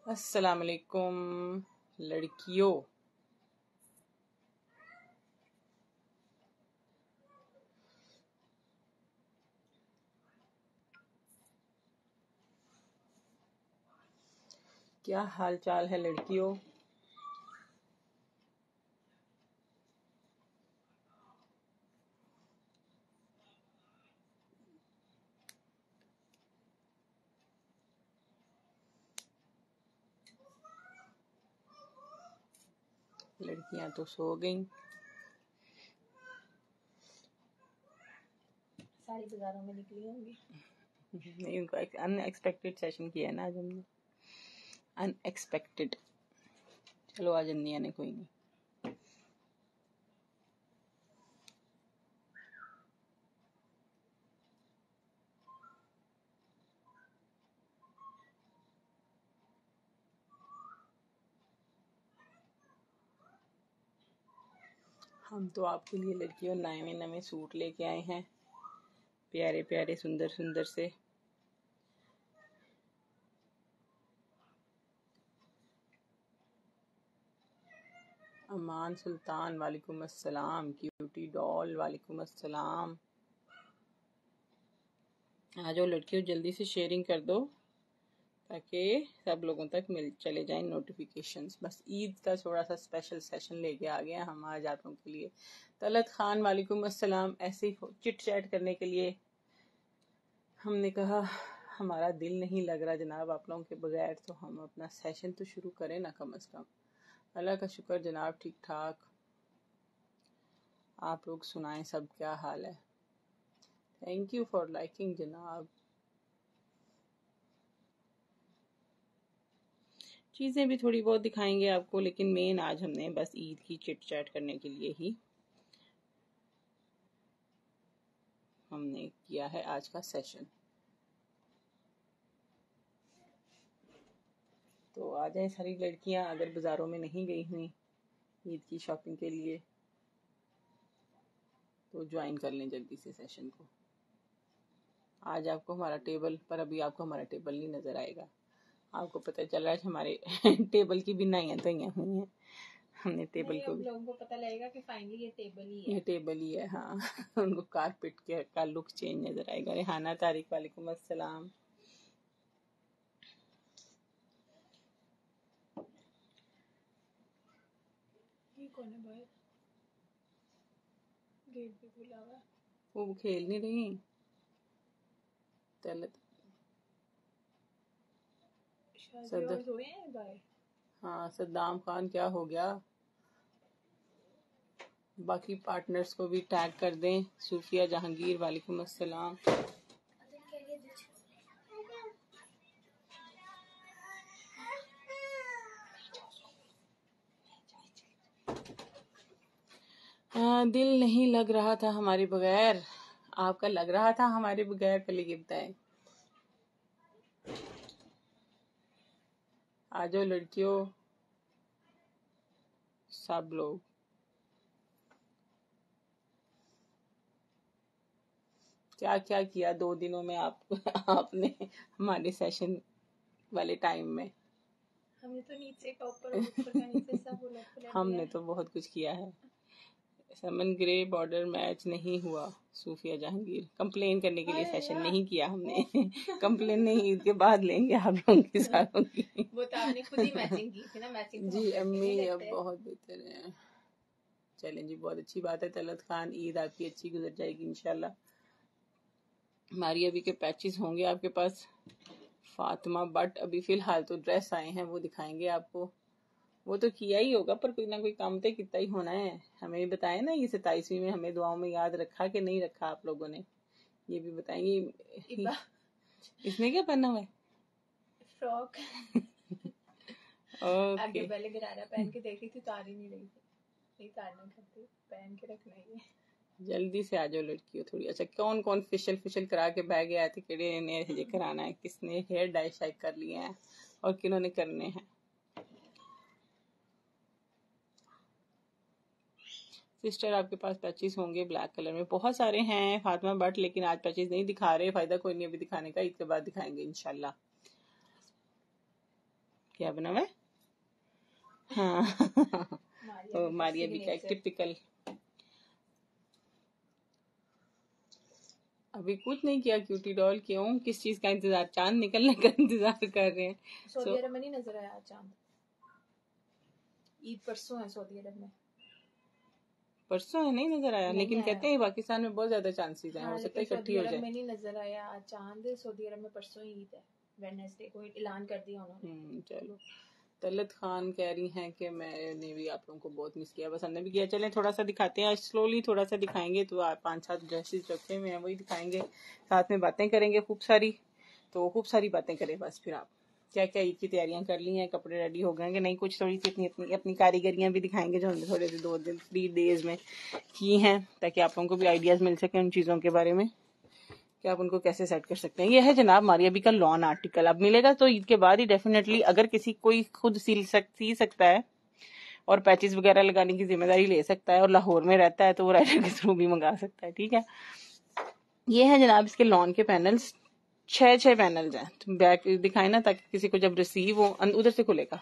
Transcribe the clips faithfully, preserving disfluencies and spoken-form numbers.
अस्सलाम वालेकुम लड़कियों। क्या हाल चाल है लड़कियों? लड़कियां तो सो गईं। सारी बाजारों में निकली होंगी। नहीं, उनको अनएक्सपेक्टेड सेशन किया है ना आज हमने। अनएक्सपेक्टेड। चलो आज अन्नी आने कोई नहीं। हम तो आपके लिए लड़कियों नए नए सूट लेके आए हैं, प्यारे प्यारे सुंदर सुंदर से। अमान सुल्तान वालेकुम अस्सलाम। क्यूटी डॉल वालेकुम अस्सलाम। आ जाओ लड़कियों, जल्दी से शेयरिंग कर दो ताकि सब लोगों तक मिल चले जाएं नोटिफिकेशंस। बस ईद का थोड़ा सा स्पेशल सेशन लेके आ गए हम आज आप लोगों के लिए। तलत खान वालेकुम अस्सलाम। ऐसे ही चिट चैट करने के लिए हमने कहा हमारा दिल नहीं लग रहा जनाब आप लोगों के बगैर, तो हम अपना सेशन तो शुरू करें ना कम अज़ कम। अल्लाह का शुक्र जनाब ठीक ठाक। आप लोग सुनाएं सब क्या हाल है। थैंक यू फॉर लाइकिंग जनाब। चीज़ें भी थोड़ी बहुत दिखाएंगे आपको, लेकिन मेन आज हमने बस ईद की चिट चैट करने के लिए ही हमने किया है आज का सेशन। तो आ जाए सारी लड़कियां, अगर बाज़ारों में नहीं गई हुई ईद की शॉपिंग के लिए तो ज्वाइन कर लें जल्दी से सेशन को। आज आपको हमारा टेबल पर अभी आपको हमारा टेबल नहीं नज़र आएगा। आपको पता चल रहा है कि हमारे टेबल की भी नाइयाँ तइयाँ हुई हैं। हमने टेबल को भी, लोगों को पता लगेगा कि फाइनली ये टेबल ही है। ये टेबल ही है। हाँ उनको कारपेट के का लुक चेंज नज़र आएगा। रेहाना तारिक वालेकुम अस्सलाम। ये कौन है भाई? गेट भी खुला हुआ। वो खेल नहीं रही तलत। शादी हुए हैं भाई। हाँ सद्दाम खान क्या हो गया? बाकी पार्टनर्स को भी टैग कर दें। सूफिया जहांगीर वालेकुम अस्सलाम। हाँ, दिल नहीं लग रहा था हमारे बगैर। आपका लग रहा था हमारे बगैर? पहले ये बताएं। आ जाओ लड़कियों सब लोग। क्या क्या किया दो दिनों में आप आपने हमारे सेशन वाले टाइम में? हमने तो नीचे का ऊपर ऊपर का नीचे सब उलट पुलट हमने तो बहुत कुछ किया है। समन ग्रे बॉर्डर मैच नहीं हुआ। सूफिया जहांगीर कंप्लेन करने के लिए सेशन नहीं किया हमने। कंप्लेन नहीं, ईद के बाद लेंगे आप लोगों की सारों की। वो तो आपने खुद ही मैचिंग की थी ना। मैचिंग जी अम्मी अब बहुत बेहतर है। चलें जी, बहुत अच्छी बात है। तलत खान ईद आपकी अच्छी गुजर जाएगी इंशाल्लाह। हमारी अभी के पैचेस होंगे आपके पास। फातिमा बट अभी फिलहाल तो ड्रेस आए हैं, वो दिखाएंगे आपको। वो तो किया ही होगा पर कोई ना कोई काम तो कितना ही होना है। हमें भी बताएं ना, ये सताईसवीं में हमें दुआओं में याद रखा कि नहीं रखा आप लोगों ने, ये भी बताएंगे। इसमें क्या पहना हुआ है? फ्रॉक। ओके। पहले गरारा पहन के देखी थी, तार ही नहीं रही थी। नहीं तारना खाती, पहन के रखना ही है। जल्दी से आ जाओ लड़कियों थोड़ी। अच्छा, कौन कौन फेशियल फेशियल करा के बैग आए थे? केड़े ने हजे कराना है? किसने हेयर डाई शाई कर लिए हैं और किन्होंने करने हैं? सिस्टर आपके पास पैचेस होंगे ब्लैक कलर में, बहुत सारे हैं फातिमा बट, लेकिन आज पैचेस नहीं दिखा रहे। फायदा कोई नहीं अभी दिखाने का, ईद के बाद दिखाएंगे इंशाल्लाह। क्या बना हुआ है? हाँ तो मारिया भी का एक टिपिकल। अभी कुछ नहीं किया क्यूटी डॉल। क्यों? किस चीज का इंतजार? चांद निकलने का इंतजार कर रहे हैं। सऊदी अरब में नहीं नजर आया चांद। ईद परसों है सऊदी अरब में। परसों है, नहीं नजर आया। नहीं लेकिन आया। कहते हैं पाकिस्तान में बहुत ज्यादा चांसेस हैं। हाँ, हो सकता है इकट्ठी सऊदी हो अरब जाए। में नहीं नजर आया चांद। सऊदी अरब में परसों ही ईद है, वेडनेसडे को ऐलान कर दिया उन्होंने। चलो, तलत खान कह रही हैं कि मैंने भी आप लोगों को बहुत मिस किया। बस हमने भी किया। चलें थोड़ा सा दिखाते हैं, आज स्लोली थोड़ा सा दिखाएंगे। तो आप पांच सात ड्रेसेस रखे हुए हैं, वही दिखाएंगे, साथ में बातें करेंगे खूब सारी। तो खूब सारी बातें करें बस। फिर आप क्या क्या ईद की तैयारियां कर ली हैं, कपड़े रेडी हो गए कि नहीं, कुछ थोड़ी सी अपनी अपनी अपनी कारीगरियां भी दिखाएंगे जो हमने थोड़े से दो दिन थ्री डेज में की हैं, ताकि आप लोगों को भी आइडियाज मिल सके उन चीज़ों के बारे में कि आप उनको कैसे सेट कर सकते हैं। ये है जनाब मारिया बी का लॉन आर्टिकल। अब मिलेगा तो ईद के बाद ही डेफिनेटली। अगर किसी कोई खुद सिल सक सी सकता है और पैचेस वगैरह लगाने की जिम्मेदारी ले सकता है और लाहौर में रहता है तो वो राइडर के थ्रू भी मंगा सकता है। ठीक है, ये है जनाब इसके लॉन के पैनल्स। छह छह पैनल्स हैं। तो बैक दिखाए ना, ताकि किसी को जब रिसीव हो, उधर से खुलेगा,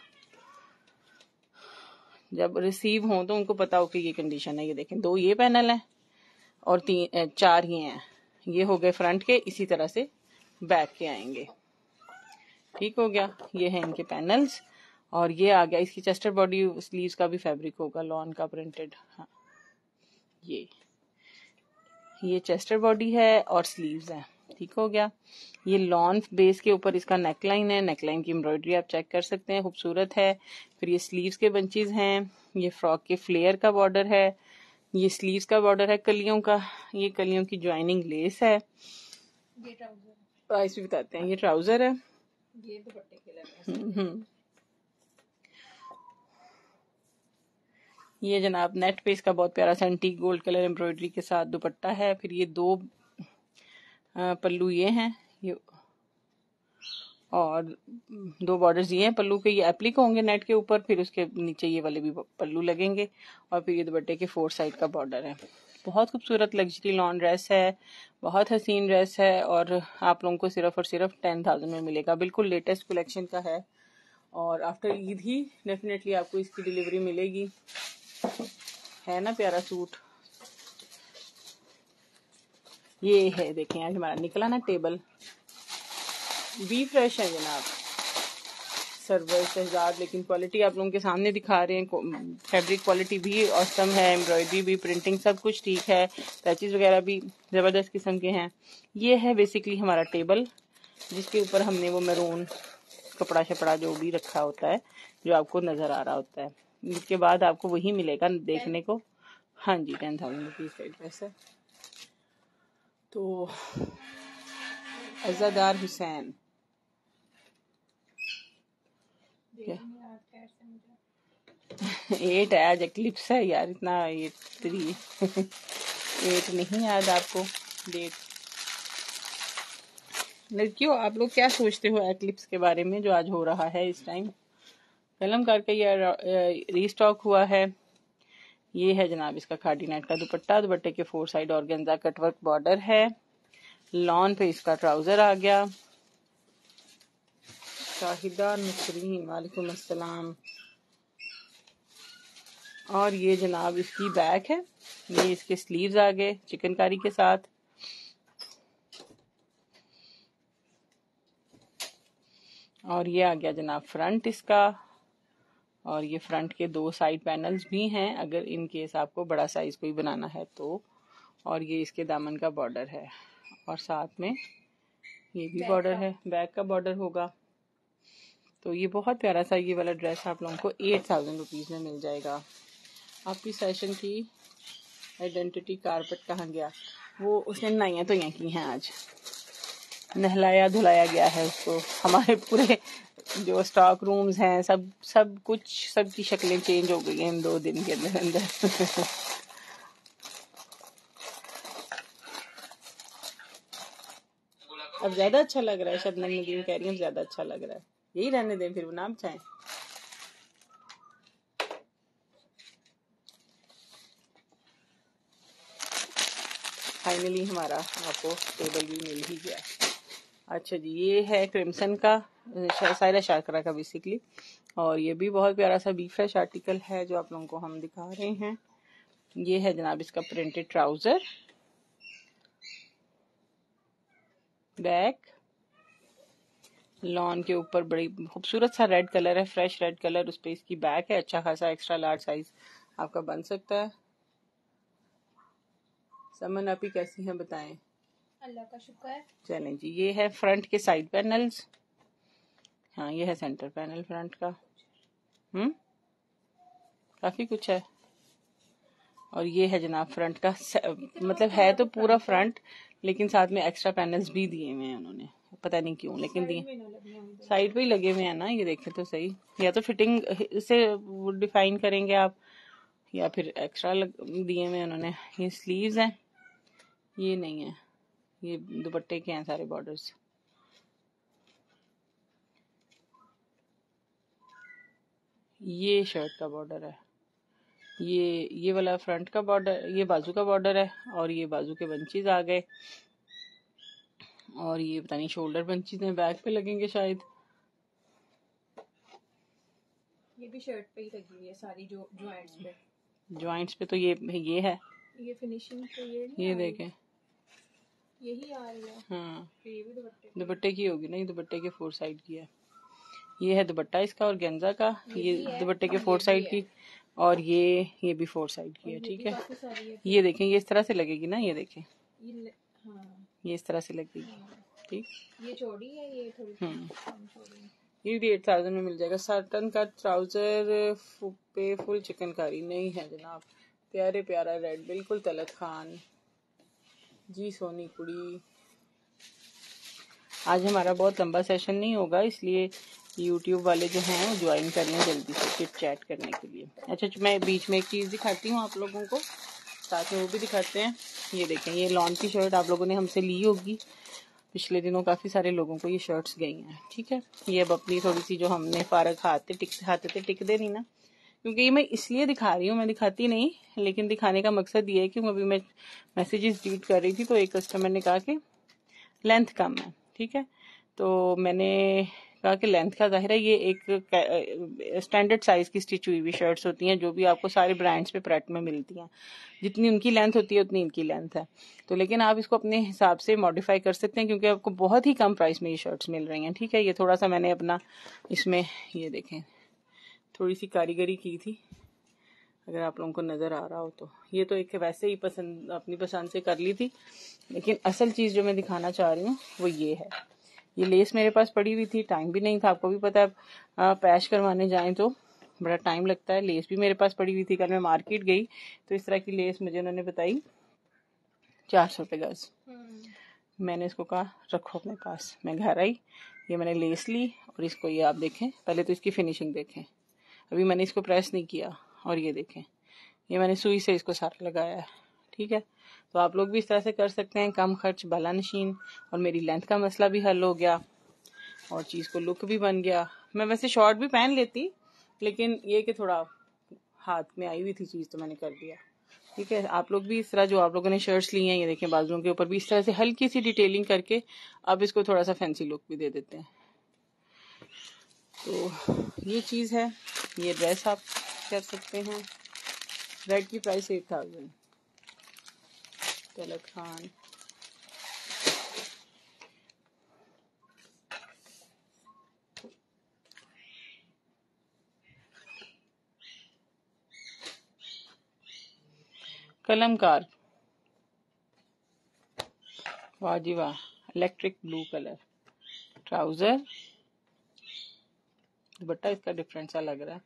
जब रिसीव हो तो उनको पता हो कि ये कंडीशन है। ये देखें, दो ये पैनल है और तीन चार ये हैं। ये हो गए फ्रंट के, इसी तरह से बैक के आएंगे। ठीक हो गया, ये है इनके पैनल्स। और ये आ गया इसकी चेस्टर बॉडी। स्लीव्स का भी फैब्रिक होगा लॉन का प्रिंटेड। हाँ, ये ये चेस्टर बॉडी है और स्लीव्स है। ठीक हो गया। ये लॉन बेस के ऊपर इसका नेकलाइन है। नेकलाइन की एम्ब्रॉयडरी आप चेक कर सकते हैं, खूबसूरत है। फिर ये स्लीव्स के बंचेस हैं। ये फ्रॉक के फ्लेयर का बॉर्डर है। ये स्लीव्स का बॉर्डर है कलियों का। ये कलियों की ज्वाइनिंग लेस है। ये ट्राउजर, प्राइस भी बताते हैं। ये ट्राउजर है। ये दुपट्टे के लगे हैं। ये जनाब नेट पे इसका बहुत प्यारा सा एंटीक गोल्ड कलर एम्ब्रॉयडरी के साथ दुपट्टा है। फिर ये दो पल्लू ये हैं, ये और दो बॉर्डर्स ये हैं पल्लू के। ये एप्लिक होंगे नेट के ऊपर। फिर उसके नीचे ये वाले भी पल्लू लगेंगे। और फिर ये दुपट्टे के फोर साइड का बॉर्डर है। बहुत खूबसूरत लग्जरी लॉन ड्रेस है, बहुत हसीन ड्रेस है। और आप लोगों को सिर्फ और सिर्फ टेन थाउजेंड में मिलेगा। बिल्कुल लेटेस्ट कलेक्शन का है। और आफ्टर ईद ही डेफिनेटली आपको इसकी डिलीवरी मिलेगी। है ना प्यारा सूट। ये है, देखें आज हमारा निकला ना टेबल। बी फ्रेश है जनाब, सर्वर शहजाद। लेकिन क्वालिटी आप लोगों के सामने दिखा रहे हैं। फैब्रिक क्वालिटी भी औसम है, एम्ब्रॉयडरी भी, प्रिंटिंग सब कुछ ठीक है। पैचेस वगैरह भी ज़बरदस्त किस्म के हैं। ये है बेसिकली हमारा टेबल, जिसके ऊपर हमने वो मैरून कपड़ा शपड़ा जो भी रखा होता है, जो आपको नज़र आ रहा होता है। इसके बाद आपको वही मिलेगा देखने को। हाँ जी, टेन थाउजेंड रुपीज़ का ड्रेस है। तो अज़ादार हुसैन एट है आज। एक्लिप्स है यार, इतना एट थ्री एट नहीं याद आपको डेट। लड़कियों, आप लोग क्या सोचते हो एक्लिप्स के बारे में जो आज हो रहा है इस टाइम? कलम करके ये रीस्टॉक हुआ है। ये है जनाब इसका खादी नेट का दुपट्टा। दुपट्टे के four side organza cutwork border है। लॉन पे इसका ट्राउजर आ गया। शाहिदा नसरीन, वालेकुम अस्सलाम। और ये जनाब इसकी बैक है। ये इसके स्लीव्स आ गए चिकनकारी के साथ। और ये आ गया जनाब फ्रंट इसका। और ये फ्रंट के दो साइड पैनल्स भी हैं, अगर इन केस आपको बड़ा साइज कोई बनाना है तो। और ये इसके दामन का बॉर्डर है। और साथ में ये भी बॉर्डर है, बैक का बॉर्डर होगा। तो ये बहुत प्यारा सा ये वाला ड्रेस आप लोगों को एट थाउजेंड रुपीज में मिल जाएगा। आपकी सेशन की आइडेंटिटी कारपेट कहाँ गया? वो उसने नहाइयाँ तो यहाँ की हैं आज, नहलाया धुलाया गया है उसको। हमारे पूरे जो स्टॉक रूम्स हैं सब सब कुछ सब की शक्लें चेंज हो गई हैं इन दो दिन के अंदर अंदर। अब ज्यादा अच्छा लग रहा है। शबनम नदीम कह रही है ज्यादा अच्छा लग रहा है। यही रहने दें फिर, वो नाम चाहें। फाइनली हमारा आपको टेबल भी मिल ही गया। अच्छा जी, ये है क्रिम्सन का, सायरा शाकरा का बेसिकली। और ये भी बहुत प्यारा सा बी फ्रेश आर्टिकल है जो आप लोगों को हम दिखा रहे हैं। ये है जनाब इसका प्रिंटेड ट्राउजर, बैक लॉन के ऊपर बड़ी खूबसूरत सा रेड कलर है, फ्रेश रेड कलर, उस पर इसकी बैक है। अच्छा खासा एक्स्ट्रा लार्ज साइज आपका बन सकता है। समन आप ही कैसी हैं बताएं? अल्लाह का शुक्र है। चलें जी, ये है फ्रंट के साइड पैनल्स। हाँ, ये है सेंटर पैनल फ्रंट का। हम्म काफी कुछ है। और ये है जनाब फ्रंट का, मतलब है तो पूरा फ्रंट, लेकिन साथ में एक्स्ट्रा पैनल्स भी दिए हुए हैं उन्होंने, पता नहीं क्यों, लेकिन दिए साइड पे ही लगे हुए हैं ना। ये देखें तो सही, या तो फिटिंग से डिफाइन करेंगे आप, या फिर एक्स्ट्रा दिए हुए हैं उन्होंने। ये स्लीव्स हैं, ये नहीं है, ये दुपट्टे के हैं सारे बॉर्डर्स। ये शर्ट का बॉर्डर है, ये ये वाला फ्रंट का बॉर्डर, ये बाजू का बॉर्डर है, और ये बाजू के बंचेस आ गए, और ये पता नहीं शोल्डर बंचेस हैं, बैक पे लगेंगे शायद। ये भी शर्ट पे ही लगी हुई है सारी, जो जॉइंट्स पे जॉइंट्स पे तो ये ये है, ये फिनिशिंग तो ये नहीं, ये देखें, यही आ रही है। हाँ, ये भी दुपट्टे दुपट्टे की होगी ना, ये दुपट्टे के फोर साइड की है। ये है दुपट्टा इसका और गेंजा का, ये, ये दुपट्टे के फोर साइड की, और ये ये भी फोर साइड की है। ठीक है, ये देखें, ये इस तरह से लगेगी ना, ये देखें, ये हाँ, ये इस तरह से लगेगी। ठीक, ये चौड़ी है, ये थोड़ी हम्म कम चौड़ी है। ये भी एट थाउजेंड में मिल जाएगा। साटन का ट्राउजर पे फुल चिकनकारी नहीं है जनाब, प्यारे प्यारा रेड, बिल्कुल तलत खान जी, सोनी कुड़ी। आज हमारा बहुत लंबा सेशन नहीं होगा, इसलिए यूट्यूब वाले जो हैं वो ज्वाइन कर लें जल्दी से चिट चैट करने के लिए। अच्छा, मैं बीच में एक चीज़ दिखाती हूँ आप लोगों को, साथ में वो भी दिखाते हैं। ये देखें, ये लॉन की शर्ट आप लोगों ने हमसे ली होगी पिछले दिनों, काफ़ी सारे लोगों को ये शर्ट्स गई हैं। ठीक है, ये अब अपनी थोड़ी सी जो हमने फारग खाते टिक खाते थे टिक दे नहीं ना, क्योंकि ये मैं इसलिए दिखा रही हूँ, मैं दिखाती नहीं, लेकिन दिखाने का मकसद ये है कि अभी मैं मैसेजेस रीड कर रही थी तो एक कस्टमर ने कहा कि लेंथ कम है। ठीक है, तो मैंने कहा कि लेंथ का जाहिर है, ये एक स्टैंडर्ड साइज की स्टिच हुई हुई शर्ट्स होती हैं जो भी आपको सारे ब्रांड्स पे प्रेट में मिलती हैं, जितनी उनकी लेंथ होती है उतनी इनकी लेंथ है। तो लेकिन आप इसको अपने हिसाब से मॉडिफाई कर सकते हैं, क्योंकि आपको बहुत ही कम प्राइस में ये शर्ट्स मिल रही हैं। ठीक है, ये थोड़ा सा मैंने अपना इसमें, ये देखें, थोड़ी सी कारीगरी की थी, अगर आप लोगों को नज़र आ रहा हो तो। ये तो एक वैसे ही पसंद, अपनी पसंद से कर ली थी, लेकिन असल चीज़ जो मैं दिखाना चाह रही हूँ वो ये है। ये लेस मेरे पास पड़ी हुई थी, टाइम भी नहीं था, आपको भी पता है पैच करवाने जाएं तो बड़ा टाइम लगता है। लेस भी मेरे पास पड़ी हुई थी, कल मैं मार्केट गई तो इस तरह की लेस मुझे उन्होंने बताई चार सौ रुपये गज। मैंने इसको कहा रखो अपने पास, मैं घर आई, ये मैंने लेस ली, और इसको ये आप देखें, पहले तो इसकी फिनिशिंग देखें, अभी मैंने इसको प्रेस नहीं किया, और ये देखें, ये मैंने सुई से इसको सारा लगाया है। ठीक है, तो आप लोग भी इस तरह से कर सकते हैं, कम खर्च बाला नशीन, और मेरी लेंथ का मसला भी हल हो गया, और चीज़ को लुक भी बन गया। मैं वैसे शॉर्ट भी पहन लेती, लेकिन ये कि थोड़ा हाथ में आई हुई थी चीज़ तो मैंने कर दिया। ठीक है, आप लोग भी इस तरह, जो आप लोगों ने शर्ट्स ली हैं, ये देखें, बाजुओं के ऊपर भी इस तरह से हल्की सी डिटेलिंग करके अब इसको थोड़ा सा फैंसी लुक भी दे देते हैं। तो ये चीज़ है, ये ड्रेस आप कर सकते हैं। रेड की price eight thousand, Talat Khan. कलमकार, वाह जी वाह, electric blue colour, trouser, dupatta इसका डिफरेंट सा लग रहा है,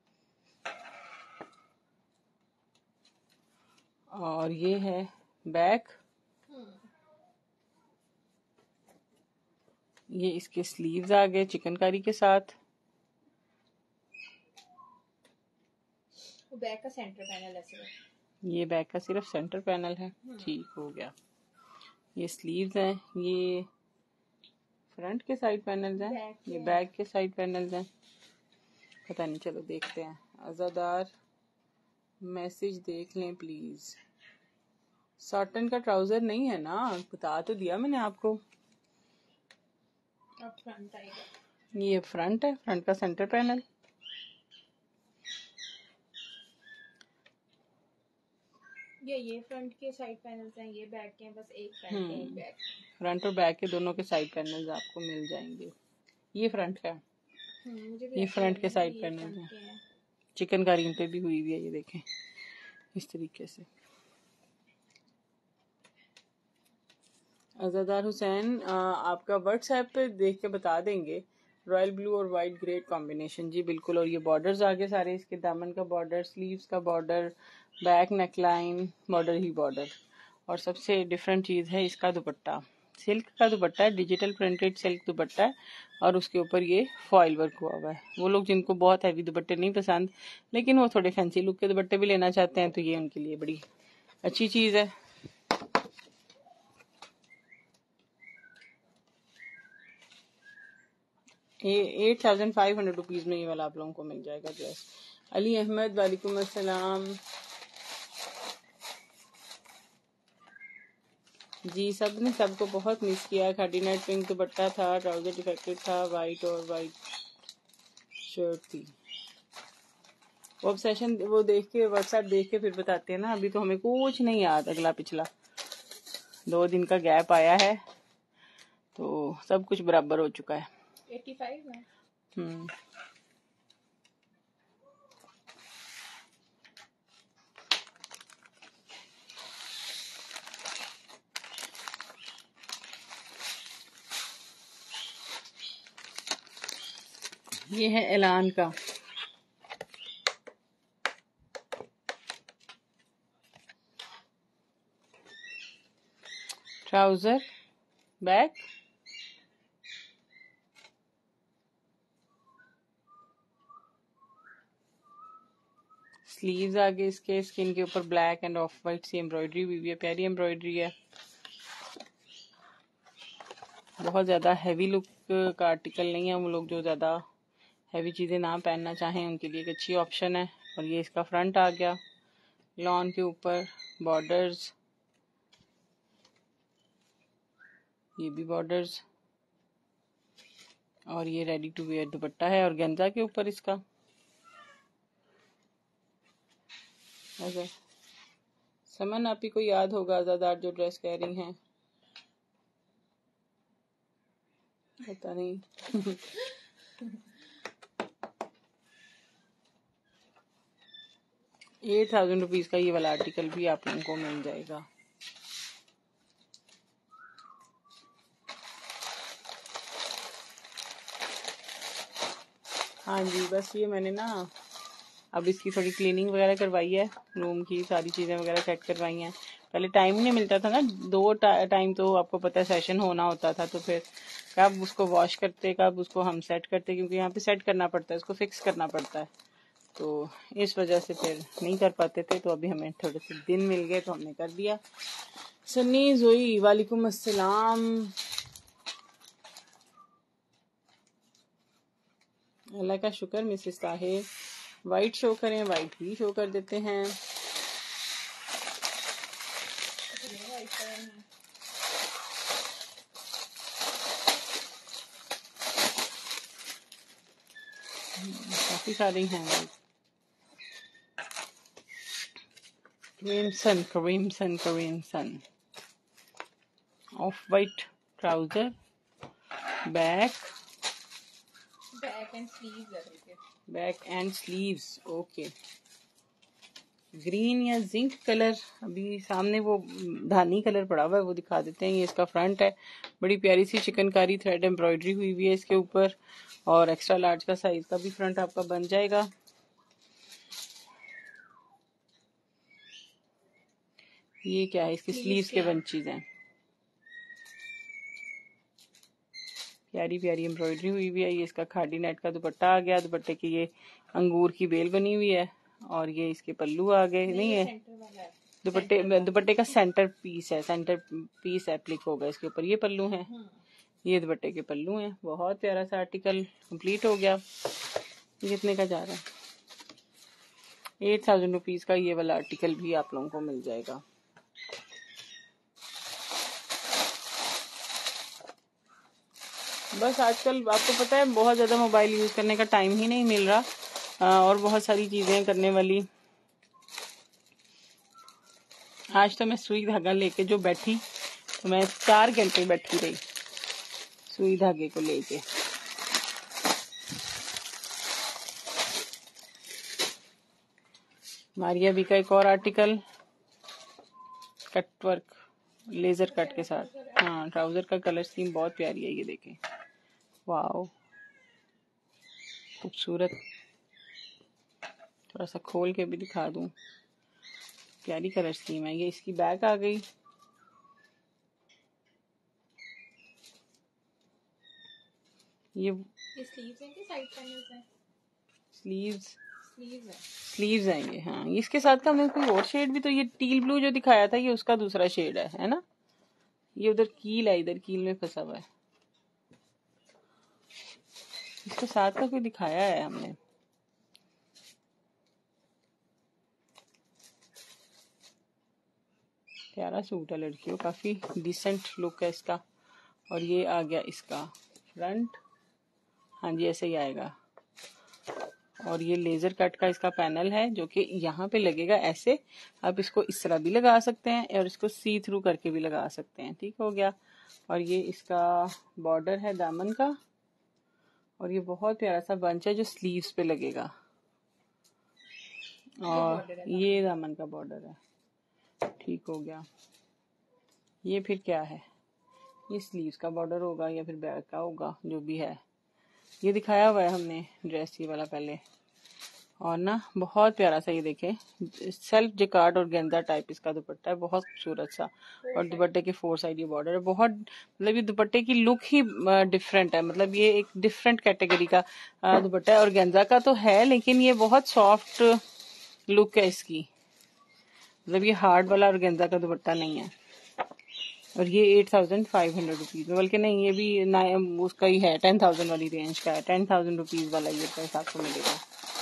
और ये है बैक, ये इसके स्लीव्स आ गए चिकनकारी के साथ। बैक का सेंटर पैनल है सिर्फ, ये बैक का सिर्फ सेंटर पैनल है, ठीक हो गया। ये स्लीव्स हैं, ये फ्रंट के साइड पैनल्स हैं, ये बैक के साइड पैनल्स हैं, पता नहीं, चलो देखते हैं। आज़ादार मैसेज देख लें प्लीज। साटन का ट्राउजर नहीं है ना, बता तो दिया मैंने आपको। अब फ्रंट आएगा। ये फ्रंट है, फ्रंट का सेंटर पैनल। ये ये फ्रंट के साइड पैनल्स हैं, ये बैक के हैं, बस एक फ्रंट है एक बैक। फ्रंट और बैक के दोनों के साइड पैनल्स आपको मिल जाएंगे। ये फ्रंट का है, मुझे भी ये ऐसा फ्रंट लग के रहा है साइड कि ये पैनल्स फ्रंट हैं। के हैं। चिकनकारी इन पे भी हुई हुई है, ये देखें इस तरीके से। अज़ादार हुसैन आ, आपका व्हाट्सएप पे देख के बता देंगे। रॉयल ब्लू और वाइट ग्रेट कॉम्बिनेशन, जी बिल्कुल। और ये बॉर्डर्स आगे सारे इसके, दामन का बॉर्डर, स्लीव्स का बॉर्डर, बैक नेकलाइन, बॉर्डर ही बॉर्डर। और सबसे डिफरेंट चीज़ है इसका दुपट्टा। सिल्क का दुपट्टा है, डिजिटल प्रिंटेड सिल्क दुपट्टा है, और उसके ऊपर ये फॉइल वर्क हुआ हुआ है। वो लोग जिनको बहुत हैवी दुपट्टे नहीं पसंद, लेकिन वो थोड़े फैंसी लुक के दुपट्टे भी लेना चाहते हैं, तो ये उनके लिए बड़ी अच्छी चीज़ है। ये eight thousand five hundred rupees में ये वाला आप लोगों को मिल जाएगा ड्रेस। अली अहमद, वालेकुम अस्सलाम जी। सब ने सबको बहुत मिस किया। खाटी नाइट पिंक दुपट्टा था, ट्राउजर डिफेक्टेड था, वाइट और वाइट शर्ट थी। वो अब सेशन वो देख के, व्हाट्सएप देख के फिर बताते हैं ना। अभी तो हमें कुछ नहीं याद, अगला पिछला दो दिन का गैप आया है, तो सब कुछ बराबर हो चुका है। एटी फाइव में हम्म ये है ऐलान का। ट्राउजर, बैक, स्लीव्स आगे इसके, स्किन के ऊपर ब्लैक एंड ऑफ वाइट सी एम्ब्रॉयडरी हुई है, प्यारी एम्ब्रॉयडरी है। बहुत ज़्यादा हैवी लुक का आर्टिकल नहीं है। वो लोग जो ज़्यादा हैवी चीज़ें ना पहनना चाहें उनके लिए एक अच्छी ऑप्शन है। और ये इसका फ्रंट आ गया, लॉन के ऊपर बॉर्डर्स, ये भी बॉर्डर्स, और ये रेडी टू वेयर दुपट्टा है और गेंजा के ऊपर इसका। ऐसा समन आप ही को याद होगा आज़ादार जो ड्रेस कह रही हैं, पता नहीं। एट थाउजेंड रुपीज का ये वाला आर्टिकल भी आप लोगों को मिल जाएगा। हाँ जी, बस ये मैंने ना अब इसकी थोड़ी क्लीनिंग वगैरह करवाई है, रूम की सारी चीज़ें वगैरह सेट करवाई हैं। पहले टाइम ही नहीं मिलता था ना, दो टा, टाइम तो आपको पता है सेशन होना होता था, तो फिर कब उसको वॉश करते, कब उसको हम सेट करते, क्योंकि यहाँ पे सेट करना पड़ता है, उसको फिक्स करना पड़ता है, तो इस वजह से फिर नहीं कर पाते थे। तो अभी हमें थोड़े से दिन मिल गए तो हमने कर दिया। सन्नी जोई, वालेकुम अस्सलाम। अल्लाह का शुक्र मिसेस ताहिर। वाइट शो करें, वाइट भी शो कर देते हैं। काफी सारी हैं। Crimson, crimson, crimson, off white trouser, back back and sleeves है देखिए, back and sleeves, okay. Green या जिंक कलर, अभी सामने वो धानी कलर पड़ा हुआ है, वो दिखा देते हैं। ये इसका फ्रंट है, बड़ी प्यारी सी चिकनकारी थ्रेड एम्ब्रॉयडरी हुई हुई है इसके ऊपर, और एक्स्ट्रा लार्ज का साइज का भी फ्रंट आपका बन जाएगा। ये क्या है, इसकी स्लीव्स के बंचीज हैं, प्यारी प्यारी एम्ब्रॉयडरी हुई हुई है। ये इसका खादी नेट का दुपट्टा आ गया, दुपट्टे की ये अंगूर की बेल बनी हुई है, और ये इसके पल्लू आ गए। नहीं, नहीं है, दुपट्टे दुपट्टे का सेंटर पीस है, सेंटर पीस एप्लिक होगा इसके ऊपर। ये पल्लू है, ये दुपट्टे के पल्लू हैं। बहुत प्यारा सा आर्टिकल कंप्लीट हो गया। कितने का जा रहा है? एट थाउजेंड रुपीज का ये वाला आर्टिकल भी आप लोगों को मिल जाएगा। बस आजकल आपको पता है बहुत ज़्यादा मोबाइल यूज़ करने का टाइम ही नहीं मिल रहा, आ, और बहुत सारी चीज़ें करने वाली। आज तो मैं सुई धागा लेके जो बैठी, तो मैं चार घंटे बैठी रही सुई धागे को लेके। मारिया बी का एक और article, cutwork laser cut के साथ। हाँ, ट्राउजर का कलर स्कीम बहुत प्यारी है, ये देखें, वाओ खूबसूरत। थोड़ा सा खोल के भी दिखा दूं, प्यारी कलर स्कीम है। ये इसकी बैक आ गई, ये स्लीव्स हैं कि साइड पैनल्स हैं? स्लीव्स स्लीव्स हैं। स्लीव्स हैं ये। हाँ, इसके साथ का हमें कोई और शेड भी, तो ये टील ब्लू जो दिखाया था ये उसका दूसरा शेड है, है ना। ये उधर कील है, इधर कील में फंसा हुआ है। इसके साथ का कोई दिखाया है हमने। प्यारा सूट है लड़कियों, काफी डिसेंट लुक है इसका। और ये आ गया इसका फ्रंट, हाँ जी ऐसे ही आएगा। और ये लेजर कट का इसका पैनल है जो कि यहाँ पे लगेगा ऐसे। आप इसको इस तरह भी लगा सकते हैं और इसको सी थ्रू करके भी लगा सकते हैं, ठीक हो गया। और ये इसका बॉर्डर है दामन का, और ये बहुत प्यारा सा बंच है जो स्लीव्स पे लगेगा। और ये दामन का बॉर्डर है, ठीक हो गया। ये फिर क्या है, ये स्लीव्स का बॉर्डर होगा या फिर बैक का होगा, जो भी है। ये दिखाया हुआ है हमने ड्रेस ये वाला पहले। और ना बहुत प्यारा सा, ये देखें, सेल्फ जिकार्ड और गेंदा टाइप इसका दुपट्टा है, बहुत खूबसूरत सा। और दुपट्टे के फोर साइड ये बॉर्डर है, बहुत मतलब ये दुपट्टे की लुक ही डिफरेंट है। मतलब ये एक डिफरेंट कैटेगरी का दुपट्टा है। और गेंदा का तो है, लेकिन ये बहुत सॉफ्ट लुक है इसकी, मतलब ये हार्ड वाला और गेंदा का दुपट्टा नहीं है। और ये eight thousand five hundred rupees में, बल्कि नहीं, ये भी उसका ही है, टेन थाउजेंड वाली रेंज का है। टेन थाउजेंड रुपीज वाला ये पैसा आपको मिलेगा।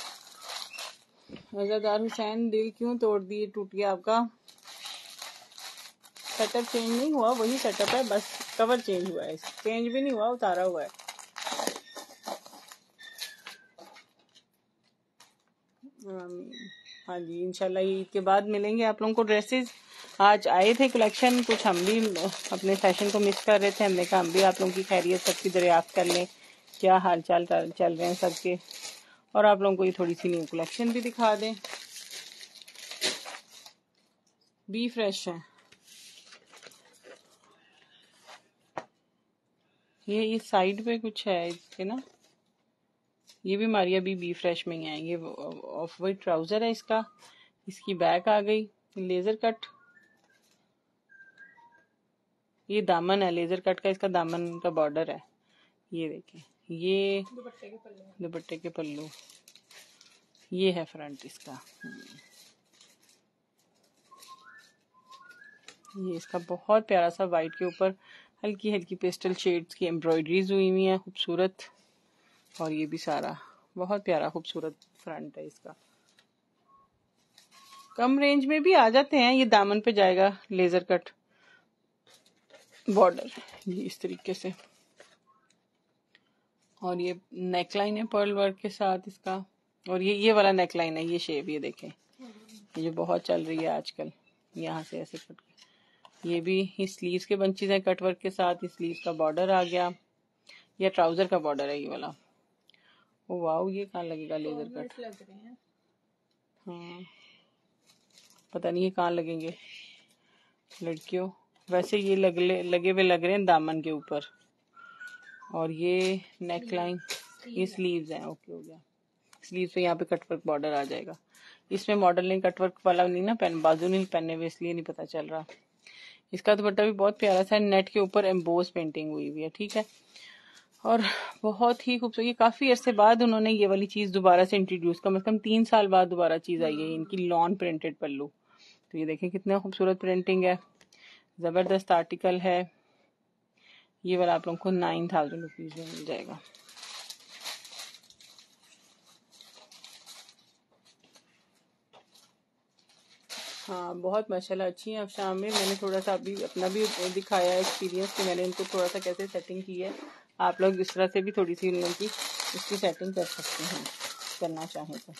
रजादार हुसैन, दिल क्यों तोड़ दिए, टूट गया आपका। सेटअप चेंज नहीं हुआ, वही सेटअप है, बस कवर चेंज हुआ है, चेंज भी नहीं हुआ, उतारा हुआ है। हाँ जी, इंशाल्लाह ईद के बाद मिलेंगे आप लोगों को ड्रेसेस। आज आए थे कलेक्शन, कुछ हम भी अपने फैशन को मिस कर रहे थे। हमने कहा हम भी आप लोगों की खैरियत सबकी दरियाफ्त कर लें, क्या हाल चाल चल रहे हैं सबके, और आप लोगों को ये थोड़ी सी न्यू कलेक्शन भी दिखा दें। बी फ्रेश है ये, ये साइड पे कुछ है इसके ना, ये भी मारिया बी बी फ्रेश में ही है। ये ऑफ वाइट ट्राउजर है इसका, इसकी बैक आ गई लेजर कट। ये दामन है लेजर कट का, इसका दामन का बॉर्डर है, ये देखें। ये दुपट्टे के पल्लू, दुपट्टे के पल्लू, ये है फ्रंट इसका। ये इसका बहुत प्यारा सा वाइट के ऊपर हल्की हल्की पेस्टल शेड्स की एम्ब्रॉयडरीज हुई हुई है, खूबसूरत। और ये भी सारा बहुत प्यारा खूबसूरत फ्रंट है इसका। कम रेंज में भी आ जाते हैं। ये दामन पे जाएगा लेजर कट बॉर्डर, ये इस तरीके से। और ये नेकलाइन है पर्ल वर्क के साथ इसका। और ये ये वाला नेकलाइन है, ये शेप, ये देखें, ये जो बहुत चल रही है आजकल, यहाँ से ऐसे कट के। ये भी इस स्लीव्स के बंचेस हैं कट वर्क के साथ। इस स्लीव्स का बॉर्डर आ गया, ये ट्राउजर का बॉर्डर है ये वाला। ओ वाओ, ये कहाँ लगेगा लेजर कट, लग रहे हैं। हाँ पता नहीं ये कहाँ लगेंगे लड़कियों। वैसे ये लगले लगे हुए लग रहे हैं दामन के ऊपर। और ये नेक लाइन, ये स्लीव्स हैं, ओके हो गया। स्लीव्स पे यहाँ पे कटवर्क बॉर्डर आ जाएगा। इसमें मॉडल नहीं, कटवर्क वाला नहीं ना पहन, बाजू नहीं पहने हुए, इसलिए नहीं पता चल रहा। इसका दुपट्टा भी बहुत प्यारा सा, नेट के ऊपर एम्बोस पेंटिंग हुई हुई है, ठीक है। और बहुत ही खूबसूरत, ये काफी अरसे बाद उन्होंने ये वाली चीज दोबारा से इंट्रोड्यूस, कम से कम तीन साल बाद दोबारा चीज आई है इनकी, लॉन प्रिंटेड पल्लू। तो ये देखें कितना खूबसूरत प्रिंटिंग है, जबरदस्त आर्टिकल है। ये वाला आप लोगों को नाइन थाउजेंड रुपीज में मिल जाएगा। हाँ बहुत माशाल्लाह अच्छी है। अब शाम में मैंने थोड़ा सा अभी अपना भी दिखाया एक्सपीरियंस कि मैंने इनको थोड़ा सा कैसे सेटिंग की है। आप लोग इस तरह से भी थोड़ी सी इन लोगों की इसकी सेटिंग कर सकते हैं, करना चाहें तो।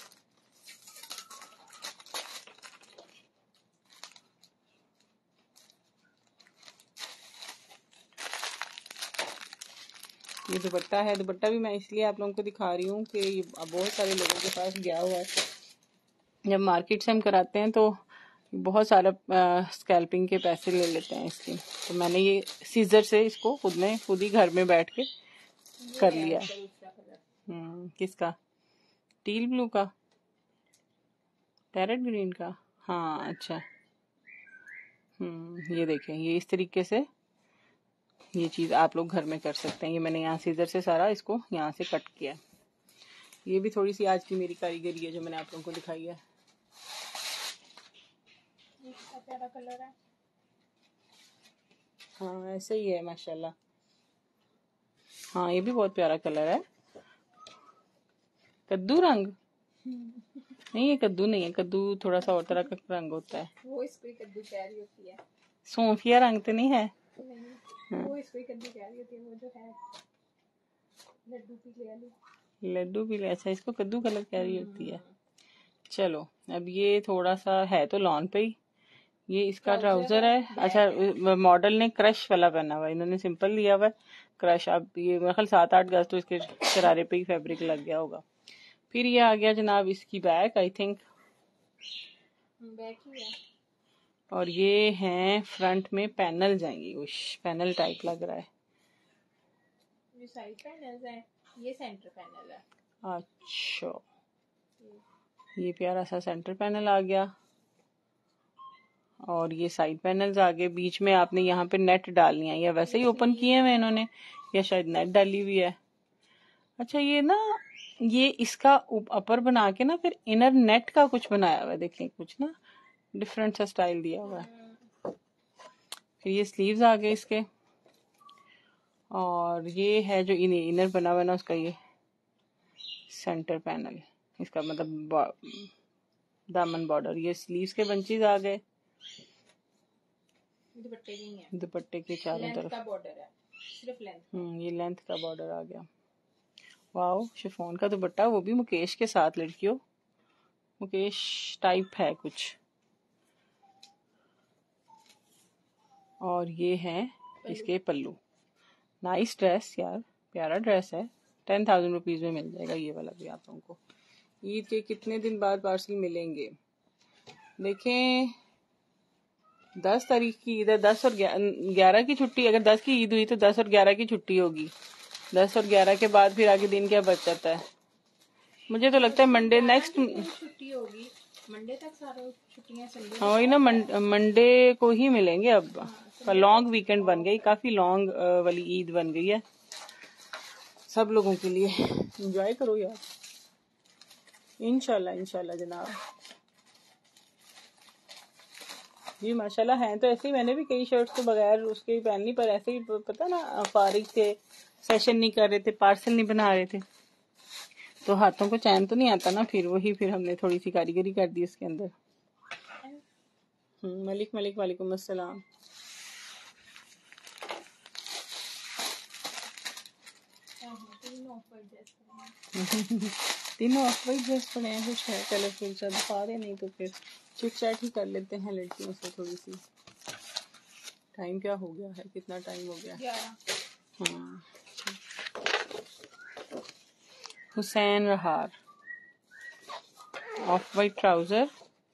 ये दुपट्टा है, दुपट्टा भी मैं इसलिए आप लोगों को दिखा रही हूँ कि ये बहुत सारे लोगों के पास गया हुआ है। जब मार्केट से हम कराते हैं तो बहुत सारा स्कैल्पिंग के पैसे ले लेते हैं इसके, तो मैंने ये सीजर से इसको खुद में खुद ही घर में बैठ के कर लिया। हम्म किसका? टील ब्लू का, पैरेट ग्रीन का, हाँ अच्छा। हम्म ये देखें, ये इस तरीके से ये चीज़ आप लोग घर में कर सकते हैं। ये मैंने यहाँ सीजर से सारा इसको यहाँ से कट किया। ये भी थोड़ी सी आज की मेरी कारीगरी है जो मैंने आप लोगों को दिखाई है। प्यारा कलर है। हाँ ऐसे ही है माशाल्लाह। हाँ ये भी बहुत प्यारा कलर है। कद्दू रंग नहीं, ये कद्दू नहीं है, कद्दू थोड़ा सा और तरह का रंग होता है। वो इसको ही कद्दू कह रही होती है। सौंफिया रंग तो नहीं है? नहीं, हाँ। वो इसको ही कद्दू कह रही होती है, वो जो है लड्डू पीले वाली। लड्डू पीले, अच्छा इसको कद्दू कलर कह रही होती है। चलो अब ये थोड़ा सा है तो लॉन पे ही। ये इसका ट्राउजर है। अच्छा मॉडल ने क्रश वाला पहना हुआ है, इन्होंने सिंपल लिया हुआ है क्रश। अब ये मेरे ख्याल सात आठ गज तो इसके शरारे पे ही फैब्रिक लग गया होगा। फिर ये आ गया जनाब इसकी बैक, आई थिंक बैक ही है। और ये हैं फ्रंट में पैनल जाएंगी, कुछ पैनल टाइप लग रहा है। ये साइड पैनल्स हैं, ये सेंटर पैनल है। अच्छा ये प्यारा सा सेंटर पैनल आ गया और ये साइड पैनल्स आ गए। बीच में आपने यहाँ पे नेट डालनी है, या वैसे ही ओपन किए हुए इन्होंने, या शायद नेट डाली हुई है। अच्छा ये ना ये इसका अपर बना के ना फिर इनर नेट का कुछ बनाया हुआ है, देखें कुछ ना डिफरेंट सा स्टाइल दिया हुआ है। फिर ये स्लीव्स आ गए इसके, और ये है जो इन इनर बना हुआ है ना उसका ये सेंटर पैनल, इसका मतलब दामन बॉर्डर। ये स्लीव्स के बंचेस आ गए, दुपट्टे की है, दुपट्टे के चारों तरफ का बॉर्डर है, सिर्फ लेंथ। हम्म ये लेंथ का बॉर्डर आ गया। वाओ शिफॉन का दुपट्टा, वो भी मुकेश के साथ। लड़कियों मुकेश टाइप है कुछ। और ये है इसके पल्लू। नाइस ड्रेस यार, प्यारा ड्रेस है। टेन थाउजेंड रुपीज में मिल जाएगा ये वाला भी आप लोगों को। ईद के कितने दिन बाद पार्सल मिलेंगे? देखें दस तारीख की ईद है, दस और ग्यारह की छुट्टी। अगर दस की ईद हुई तो दस और ग्यारह की छुट्टी होगी। दस और ग्यारह के बाद फिर आगे दिन क्या बच जाता है? मुझे तो लगता है मंडे नेक्स्ट छुट्टी होगी, मंडे तक सारे छुट्टियां संडे। हाँ वही ना, मंडे को ही मिलेंगे। अब लॉन्ग वीकेंड बन गई, काफी लॉन्ग वाली ईद बन गई है सब लोगों के लिए। एंजॉय करो यार, इंशाल्लाह इंशाल्लाह जनाब। जी माशाल्लाह हैं तो ऐसे ही। मैंने भी कई शर्ट्स तो बगैर उसके ही पहननी, पर ऐसे ही पता ना फारिग थे, सेशन नहीं कर रहे थे, पार्सल नहीं बना रहे थे, तो हाथों को चैन तो नहीं आता ना। फिर वही फिर हमने थोड़ी सी कारीगरी कर दी उसके अंदर। मलिक मलिक वालेकुम अस्सलाम। तीनों ऑफ वाइट ड्रेस पड़े हैं, कुछ है कलरफुल सा दिखा रहे, नहीं तो फिर चिट चैट ही कर लेते हैं लड़कियों से थोड़ी सी। टाइम क्या हो गया है, कितना टाइम हो गया? हाँ हुसैन रहार, ऑफ वाइट ट्राउजर।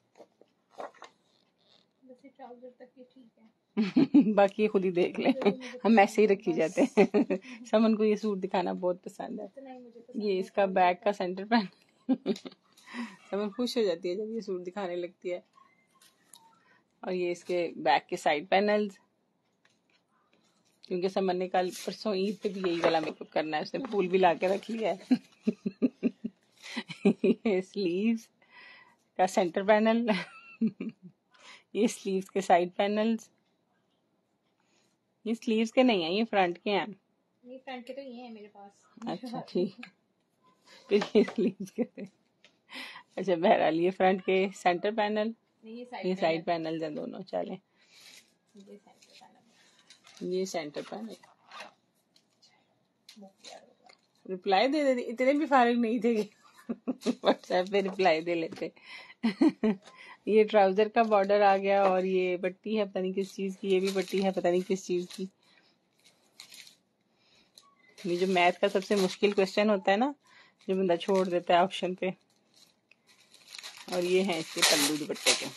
ट्राउजर तक ये ठीक है बाकी ये खुद ही देख लें, हम ऐसे ही रखी जाते हैं। समन को ये सूट दिखाना बहुत पसंद है। ये इसका बैक का सेंटर पैन समन खुश हो जाती है जब ये सूट दिखाने लगती है। और ये इसके बैक के साइड पैनल्स, क्योंकि समन ने कल परसों ईद पे भी यही वाला मेकअप करना है, उसने फूल भी ला के रख लिया है। ये स्लीव्स का सेंटर पैनल, ये स्लीव्स के साइड पैनल्स। ये स्लीव्स के नहीं है, ये फ्रंट के हैं। ये फ्रंट के तो ये हैं मेरे पास। अच्छा ठीक, फिर ये स्लीव्स के थे। अच्छा बहरहाल ये फ्रंट के सेंटर पैनल, ये साइड पैनल हैं दोनों। चलें ये सेंटर पैनल, बुक किया होगा। रिप्लाई दे देते, इतने भी फारिग नहीं थे व्हाट्सएप पे रिप्लाई दे लेते ये ट्राउजर का बॉर्डर आ गया और ये पट्टी है पता नहीं किस चीज की, ये भी पट्टी है पता नहीं किस चीज की। ये जो मैथ का सबसे मुश्किल क्वेश्चन होता है ना, जो बंदा छोड़ देता है ऑप्शन पे। और ये है इसके पल्लू दुपट्टे के।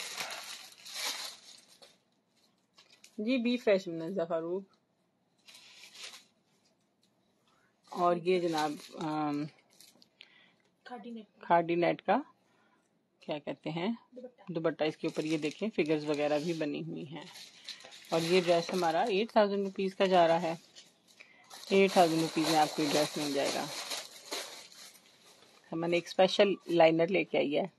जी बी फ्रेश मुनज़्ज़ा फारूक। और ये जनाब अम, खादी नेट का खादी नेट का क्या कहते हैं दुपट्टा। दुपट्टा। इसके ऊपर ये देखें फिगर्स वगैरह भी बनी हुई हैं। और ये ड्रेस हमारा एट थाउजेंड रुपीज़ का जा रहा है। एट थाउजेंड रुपीज़ में आपको ये ड्रेस मिल जाएगा। हमने एक स्पेशल लाइनर लेके आई है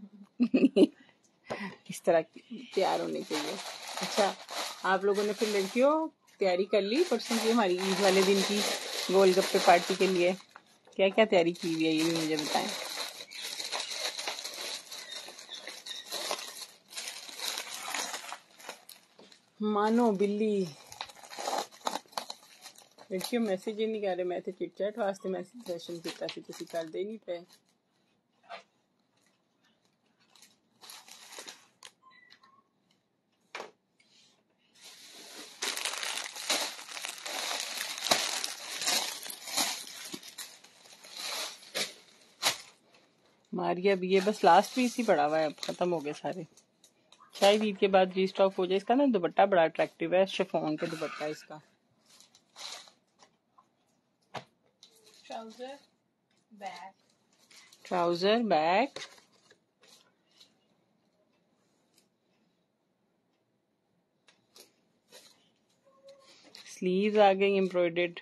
इस तरह की तैयार होने के लिए। अच्छा, आप लोगों ने फिर लड़कियों तैयारी कर ली परसों की हमारी ईद वाले दिन की गोलगप्पे पार्टी के लिए? क्या क्या तैयारी की हुई है ये भी मुझे बताएं। मानो बिल्ली लड़कियों मैसेज ही नहीं कर रहे। मैं तो चिट चैट वास्ते मैसेज सेशन किया सी, तुसी करदे ही नहीं पे। मारिया अब ये बस लास्ट पीस ही पड़ा हुआ है, अब खत्म हो गए सारे। शायद ईद के बाद रीस्टॉक हो जाए। इसका ना दुपट्टा बड़ा अट्रैक्टिव है, शिफॉन के दुपट्टा इसका। Trouser back trouser back sleeves आ गई एम्ब्रॉयडर्ड।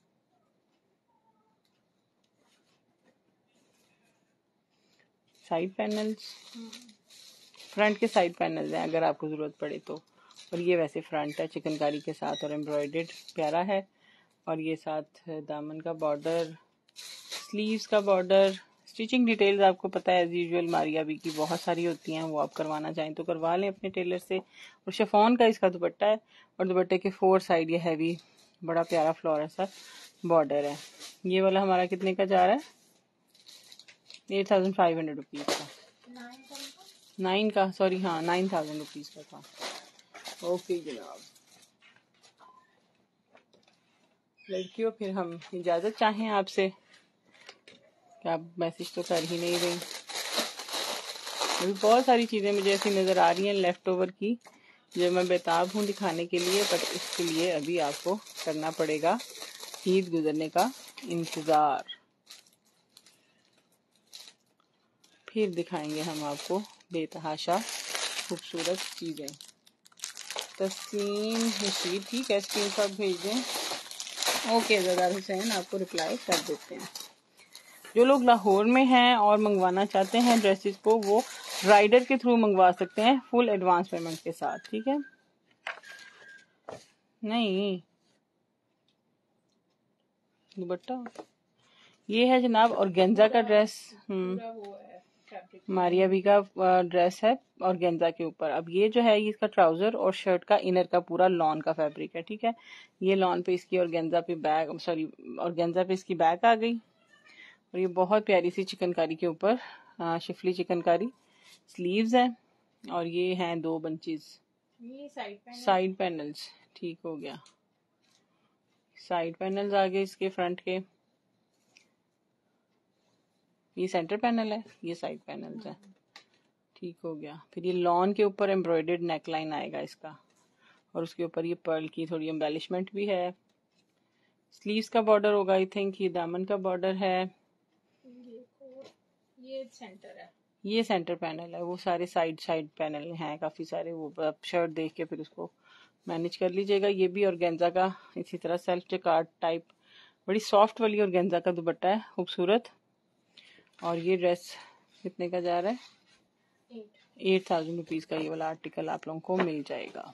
साइड पैनल्स, फ्रंट के साइड पैनल्स हैं अगर आपको ज़रूरत पड़े तो। और ये वैसे फ्रंट है चिकनकारी के साथ और एम्ब्रॉयडर्ड प्यारा है। और ये साथ दामन का बॉर्डर, स्लीव्स का बॉर्डर। स्टिचिंग डिटेल्स आपको पता है एज यूजुअल मारिया बी की बहुत सारी होती हैं, वो आप करवाना चाहें तो करवा लें अपने टेलर से। और शिफॉन का इसका दुपट्टा है और दुपट्टे के फोर साइड ये हैवी बड़ा प्यारा फ्लोरल सा बॉर्डर है। ये वाला हमारा कितने का जा रहा है? Eight thousand five hundred rupees का। नाइन का सॉरी हाँ नाइन थाउजेंड रुपीज़ का था। ओके जनाब लड़कियों, फिर हम इजाज़त चाहें आपसे कि आप मैसेज तो कर ही नहीं रही। अभी बहुत सारी चीज़ें मुझे ऐसी नज़र आ रही हैं लेफ़्ट ओवर की, जो मैं बेताब हूँ दिखाने के लिए, बट इसके लिए अभी आपको करना पड़ेगा ईद गुजरने का इंतज़ार। फिर दिखाएंगे हम आपको बेतहाशा खूबसूरत चीज़ें। तस्लीम रशीद ठीक है, स्क्रीन शॉट भेज दें। ओके ज़दार हुसैन आपको रिप्लाई कर देते हैं। जो लोग लाहौर में हैं और मंगवाना चाहते हैं ड्रेसेस को, वो राइडर के थ्रू मंगवा सकते हैं फुल एडवांस पेमेंट के साथ। ठीक है, नहीं दुपट्टा ये है जनाब ऑर्गेन्जा का ड्रेस। हम्म मारिया बी का ड्रेस है ऑर्गेन्जा के ऊपर। अब ये जो है ये इसका ट्राउजर और शर्ट का इनर का पूरा लॉन का फैब्रिक है। ठीक है, ये लॉन पे इसकी ऑर्गेन्जा पे बैग सॉरी ऑर्गेन्जा पे इसकी बैग आ गई। और ये बहुत प्यारी सी चिकनकारी के ऊपर शिफली चिकनकारी स्लीव्स है। और ये हैं दो bunches side panel side panels. ठीक हो गया, साइड पैनल्स आ गए इसके फ्रंट के। ये सेंटर पैनल है, ये साइड पैनल्स है। ठीक हो गया। फिर ये लॉन के ऊपर एम्ब्रॉयडर्ड नेक लाइन आएगा इसका और उसके ऊपर ये पर्ल की थोड़ी एम्बेलिशमेंट भी है। स्लीव्स का बॉर्डर होगा आई थिंक। ये दामन का बॉर्डर है। ये ये सेंटर है, ये सेंटर पैनल है। वो सारे साइड साइड पैनल हैं काफी सारे, वो आप शर्ट देख के फिर उसको मैनेज कर लीजिएगा। ये भी ऑर्गेन्जा का इसी तरह सेल्फ जकार्ड टाइप बड़ी सॉफ्ट वाली ऑर्गेन्जा का दुपट्टा है खूबसूरत। और ये ड्रेस कितने का जा रहा है? एट थाउजेंड रुपीज का ये वाला आर्टिकल आप लोगों को मिल जाएगा।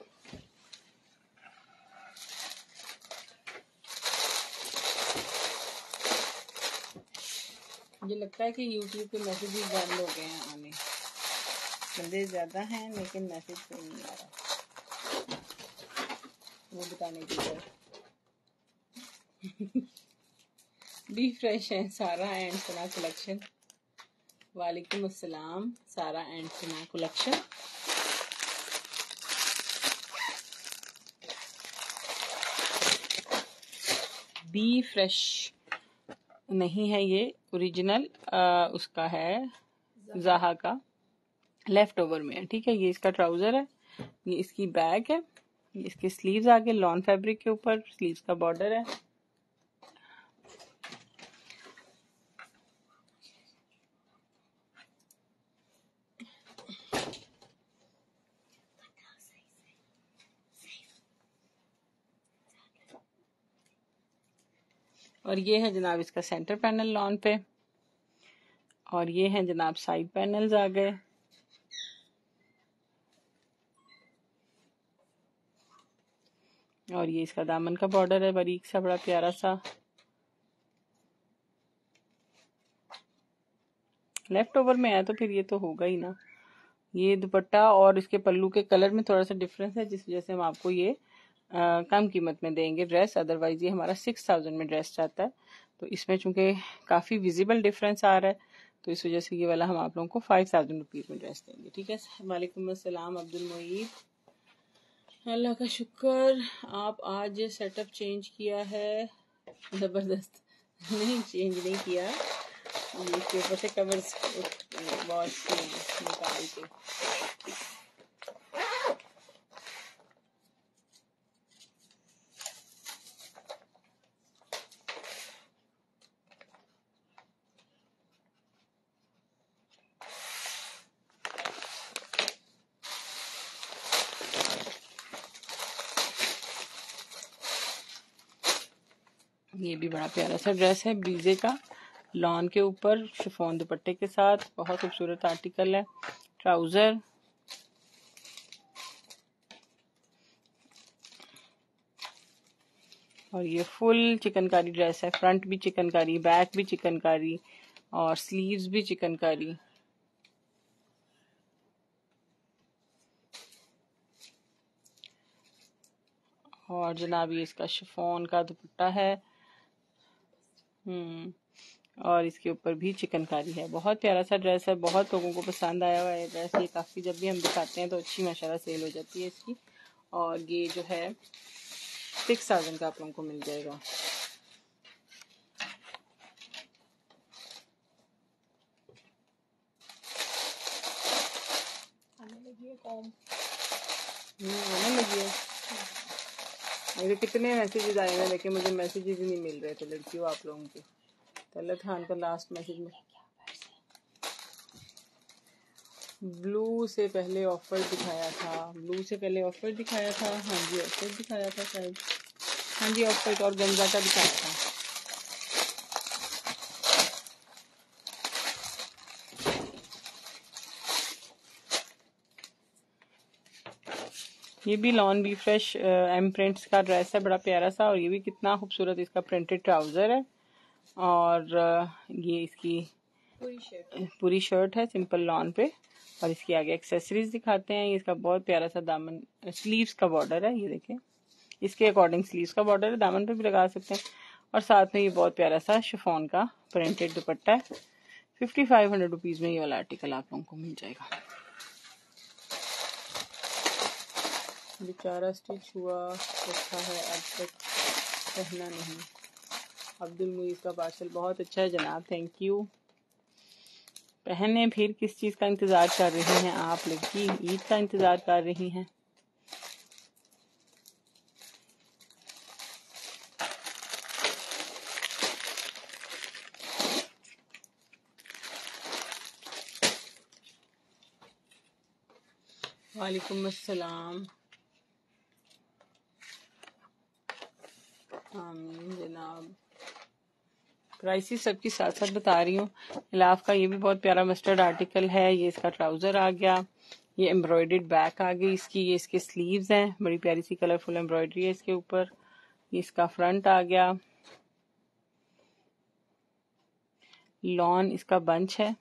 मुझे लगता है कि यूट्यूब पे मैसेजेस बंद हो गए हैं आने, बंदे ज्यादा हैं लेकिन मैसेज कोई नहीं आ रहा वो बताने की है बी फ्रेश है सारा एंड सना कलेक्शन। वालेकुम अस्सलाम Sara and Sana collection. B fresh नहीं है ये, ओरिजिनल उसका है, ज़ाहा का लेफ्ट ओवर में है। ठीक है, ये इसका ट्राउजर है, ये इसकी बैग है, ये इसके स्लीव्स आगे लॉन फैब्रिक के ऊपर स्लीव्स का बॉर्डर है। और ये है जनाब इसका सेंटर पैनल लॉन पे, और ये है जनाब साइड पैनल्स आ गए। और ये इसका दामन का बॉर्डर है बारीक सा, बड़ा प्यारा सा। लेफ्ट ओवर में है तो फिर ये तो होगा ही ना। ये दुपट्टा और इसके पल्लू के कलर में थोड़ा सा डिफरेंस है, जिस वजह से हम आपको ये आ, कम कीमत में देंगे ड्रेस। अदरवाइज ये हमारा सिक्स थाउजेंड में ड्रेस जाता है, तो इसमें चूंकि काफ़ी विजिबल डिफरेंस आ रहा है, तो इस वजह से ये वाला हम आप लोगों को फाइव थाउजेंड रुपीज़ में ड्रेस देंगे। ठीक है, वालेकुम अस्सलाम अब्दुल मोईद। अल्लाह का शुक्र, आप आज सेटअप चेंज किया है, ज़बरदस्त। नहीं चेंज नहीं किया, इसके ऊपर से कवर्स वॉश निकाल के। ये भी बड़ा प्यारा सा ड्रेस है ब्रीजे का, लॉन के ऊपर शिफॉन दुपट्टे के साथ, बहुत खूबसूरत आर्टिकल है। ट्राउजर और ये फुल चिकनकारी ड्रेस है, फ्रंट भी चिकनकारी, बैक भी चिकनकारी और स्लीव्स भी चिकनकारी। और जनाब ये इसका शिफॉन का दुपट्टा है, हम्म और इसके ऊपर भी चिकनकारी है। बहुत प्यारा सा ड्रेस है, बहुत लोगों को पसंद आया हुआ है ड्रेस। ये काफ़ी जब भी हम दिखाते हैं तो अच्छी माशाल्लाह सेल हो जाती है इसकी। और ये जो है सिक्स थाउजेंड का आप लोगों को मिल जाएगा। आने लगी है कॉम, आने लगी है। मेरे कितने मैसेजेस आए हैं, लेकिन मुझे मैसेजेस ही नहीं मिल रहे थे लड़कियों आप लोगों के। तलत खान का लास्ट मैसेज में ब्लू से पहले ऑफर दिखाया था, ब्लू से पहले ऑफर दिखाया था। हाँ जी ऑफर दिखाया था शायद, हाँ जी ऑफर और गंजा का दिखाया था। ये भी lawn B fresh M prints का ड्रेस है, बड़ा प्यारा सा। और ये भी कितना खूबसूरत इसका प्रिंटेड ट्राउजर है, और ये इसकी पूरी शर्ट पूरी शर्ट है सिंपल लॉन पे। और इसकी आगे एक्सेसरीज दिखाते हैं। इसका बहुत प्यारा सा दामन, स्लीव्स का बॉर्डर है, ये देखें इसके अकॉर्डिंग स्लीव्स का बॉर्डर है, दामन पे भी लगा सकते हैं। और साथ में ये बहुत प्यारा सा शिफॉन का प्रिंटेड दुपट्टा है। फिफ्टी फाइव हंड्रेड रुपीज में ये वाला आर्टिकल आप लोगों को मिल जाएगा। बेचारा स्टिच हुआ रखा है, अब तक पहना नहीं। अब्दुल मुईज का पार्सल बहुत अच्छा है जनाब, थैंक यू। पहने फिर किस चीज़ का इंतज़ार कर रही हैं आप लड़की, ईद का इंतज़ार कर रही हैं। वालेकुम अस्सलाम, आमीन जनाब। प्राइसेस सबकी साथ साथ बता रही हूँ। इलाफ का ये भी बहुत प्यारा मस्टर्ड आर्टिकल है। ये इसका ट्राउजर आ गया, ये एम्ब्रॉयडर्ड बैक आ गई इसकी, ये इसके स्लीव्स हैं, बड़ी प्यारी सी कलरफुल एम्ब्रॉयडरी है इसके ऊपर। ये इसका फ्रंट आ गया, लॉन इसका बंच है,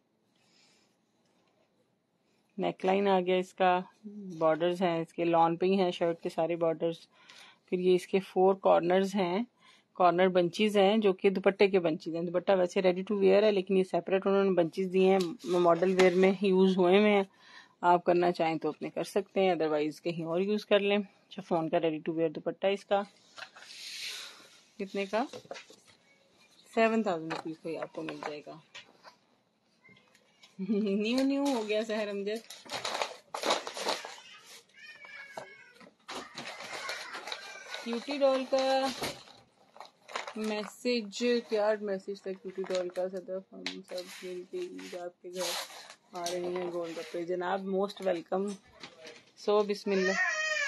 नेकलाइन आ गया इसका, बॉर्डर्स हैं इसके लॉन पे ही हैं, शर्ट के सारे बॉर्डर्स। फिर ये इसके फोर कॉर्नर्स हैं, कॉर्नर बंचीज हैं जो कि दुपट्टे के बंचीज हैं। दुपट्टा वैसे रेडी टू वेयर है, लेकिन ये सेपरेट उन्होंने बंचीज दिए हैं, मॉडल वेयर में यूज हुए हुए हैं। आप करना चाहें तो अपने कर सकते हैं, अदरवाइज कहीं और यूज कर लें। शिफॉन का रेडी टू वेयर दुपट्टा इसका कितने का, सेवन थाउजेंड रुपीज का ही आपको मिल जाएगा। न्यू न्यू हो गया सहर अमजद। क्यूटी डॉल का मैसेज, क्या मैसेज था क्यूटी डॉल का? सदफ हम सब मिलके ईद आपके घर आ रहे हैं गोलगप्पे। जनाब मोस्ट वेलकम। सो बिस्मिल्लाह।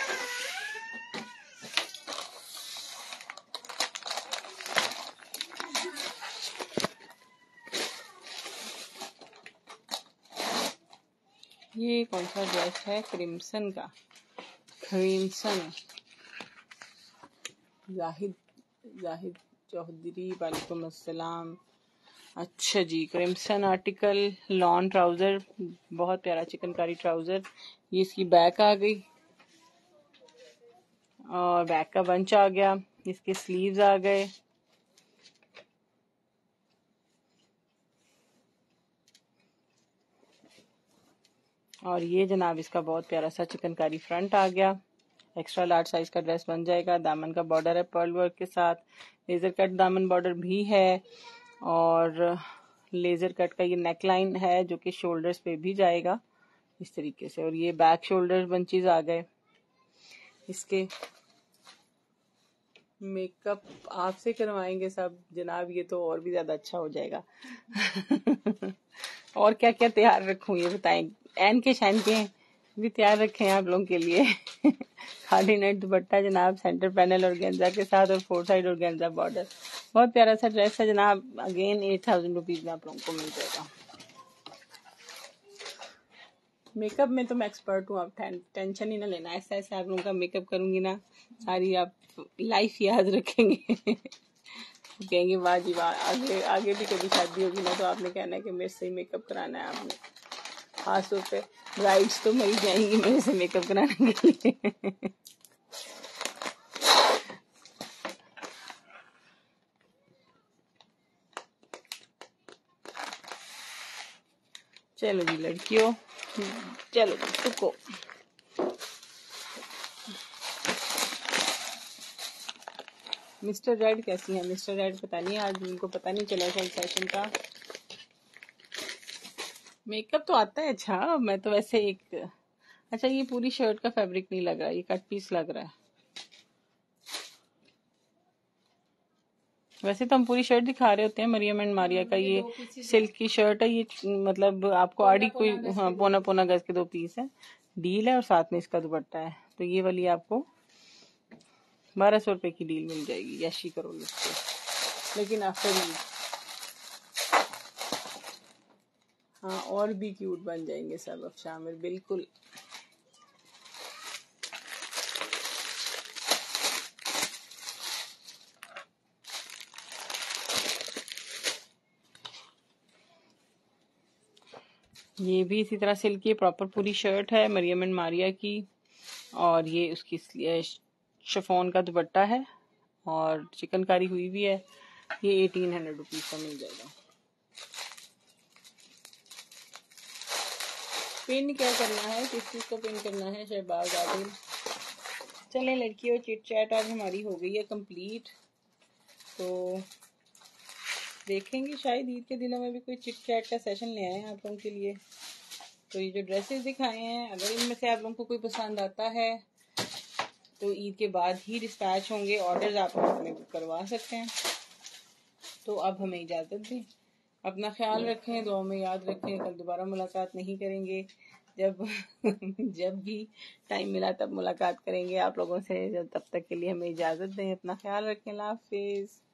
ये कौन सा ड्रेस है? क्रिम्सन का, क्रिम्सन। जाहिद जाहिद चौधरी, वालेकुम अस्सलाम। अच्छा जी, क्रिम्सन आर्टिकल, लॉन ट्राउजर, बहुत प्यारा चिकनकारी ट्राउजर। ये इसकी बैक आ गई और बैक का बंच आ गया, इसके स्लीव्स आ गए। और ये जनाब इसका बहुत प्यारा सा चिकनकारी फ्रंट आ गया। एक्स्ट्रा लार्ज साइज का ड्रेस बन जाएगा। दामन का बॉर्डर है पर्ल वर्क के साथ, लेजर कट दामन बॉर्डर भी है और लेजर कट का ये नेक लाइन है जो कि शोल्डर्स पे भी जाएगा इस तरीके से। और ये बैक शोल्डर बंचीज आ गए। इसके मेकअप आपसे करवाएंगे सब जनाब, ये तो और भी ज्यादा अच्छा हो जाएगा। और क्या क्या तैयार रखूं ये बताएं। एन के शैन के भी तैयार रखे हैं आप लोगों के लिए। खाली नेट दुपट्टा जनाब, सेंटर पैनल और गेंजा के साथ और फोर साइड और गेंजा बॉर्डर। बहुत प्यारा सा ड्रेस है जनाब। अगेन एट थाउजेंड रुपीज में आप लोगों को मिल जाएगा। मेकअप में तो मैं एक्सपर्ट हूँ, आप टेंशन ही ना लेना। ऐसा ऐसा आप लोगों का मेकअप करूंगी ना, सारी आप लाइफ याद रखेंगे। कहेंगे वाह जी वाह। आगे आगे भी कभी शादी होगी ना तो आपने कहना है कि मेरे से ही मेकअप कराना है आपने। खासतौर पे ब्राइड्स तो मरी जाएंगी मेरे से मेकअप कराने के लिए। चलो जी लड़कियों, चलो रुको। मिस्टर रेड कैसी है? मिस्टर रेड पता नहीं, आज उनको पता नहीं चला था सेशन का। मेकअप तो आता है अच्छा। मैं तो वैसे एक, अच्छा ये पूरी शर्ट का फैब्रिक नहीं लग रहा, ये कट पीस लग रहा है। वैसे तो हम पूरी शर्ट दिखा रहे होते हैं मरियम एंड मारिया का। ये सिल्क की शर्ट है, ये मतलब आपको आड़ी कोई, हाँ पौना पौना गज के दो पीस है, डील है और साथ में इसका दुपट्टा है। तो ये वाली आपको बारह सौ रुपए की डील मिल जाएगी, यशी करो इसको। लेकिन आफ्टर ईद हाँ और भी क्यूट बन जाएंगे सब अब शामिल, बिल्कुल। ये भी इसी तरह सिल्क की प्रॉपर पूरी शर्ट है मरियम एंड मारिया की। और ये उसकी शिफॉन का दुपट्टा है और चिकनकारी हुई भी है। ये एटीन हंड्रेड रुपीज का मिल जाएगा। पिन क्या करना है, किस चीज को पिन करना है? शहबाज आदिल। चलें लड़कियों, चिट चैट आज हमारी हो गई है कंप्लीट। तो देखेंगे शायद ईद के दिनों में भी कोई चिट चैट का सेशन ले आए हैं आप लोगों के लिए। तो ये जो ड्रेसेस दिखाए हैं, अगर इनमें से आप लोगों को कोई पसंद आता है तो ईद के बाद ही डिस्पैच होंगे। ऑर्डर्स आप अपने बुक करवा सकते हैं। तो अब हमें इजाज़त दें, अपना ख्याल रखें, दुआ में याद रखें। कल दोबारा मुलाकात नहीं करेंगे, जब जब भी टाइम मिला तब मुलाकात करेंगे आप लोगों से। जब तब तक के लिए हमें इजाज़त दें, अपना ख्याल रखें। अल्लाह हाफिज़।